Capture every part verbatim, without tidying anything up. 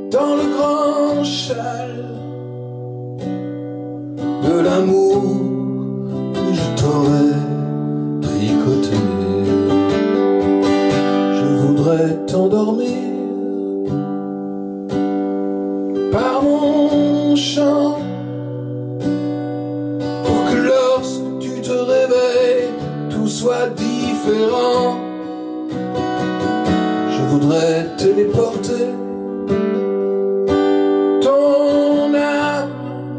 dans le grand châle de l'amour que je t'aurais tricoté. Je voudrais t'endormir par mon chant, pour que lorsque tu te réveilles, tout soit différent. Je voudrais téléporter ton âme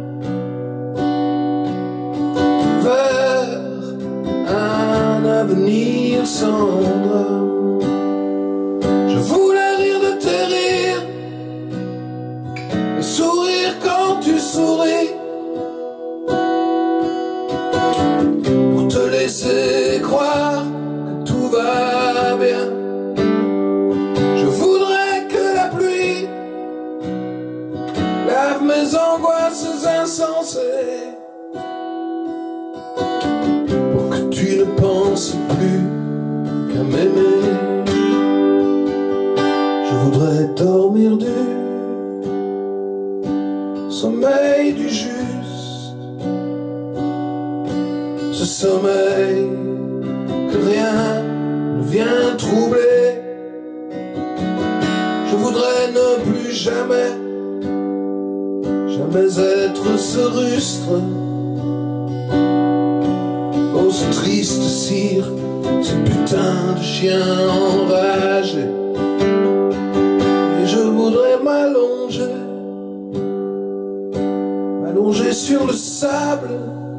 vers un avenir sans drame. Je voulais rire de tes rires et sourire quand tu souris, pour te laisser croire que tout va bien. Je voudrais que la pluie lave mes angoisses insensées, pour que tu ne penses plus qu'à m'aimer. Je voudrais dormir du sommeil du juste, ce sommeil que rien ne vient troubler. Je voudrais ne plus jamais, jamais être ce rustre, oh ce triste cire, ce putain de chien enragé. Et je voudrais m'allonger, m'allonger sur le sable,